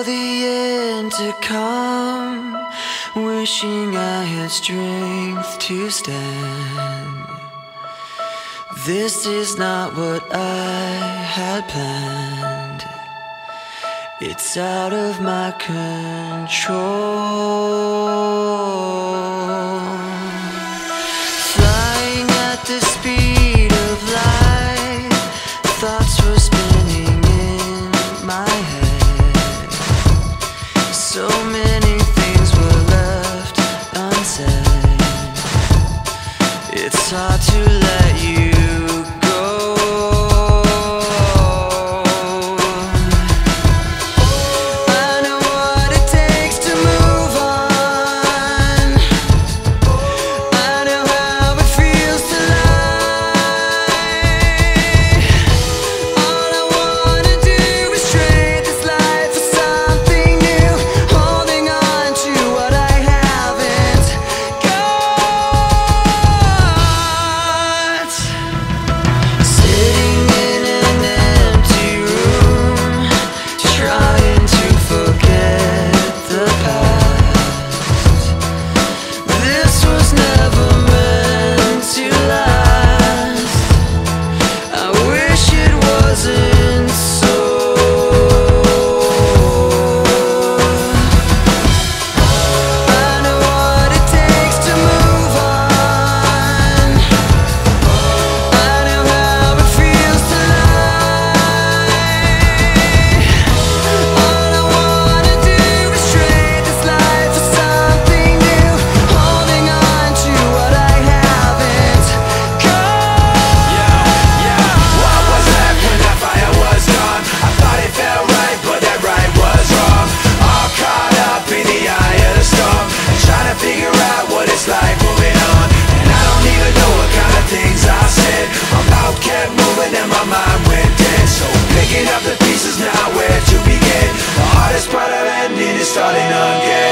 for the end to come, wishing I had strength to stand. This is not what I had planned. It's out of my control. Flying at the speed of light, thoughts were spinning in my head. So many things were left unsaid. It's hard to let you starting again.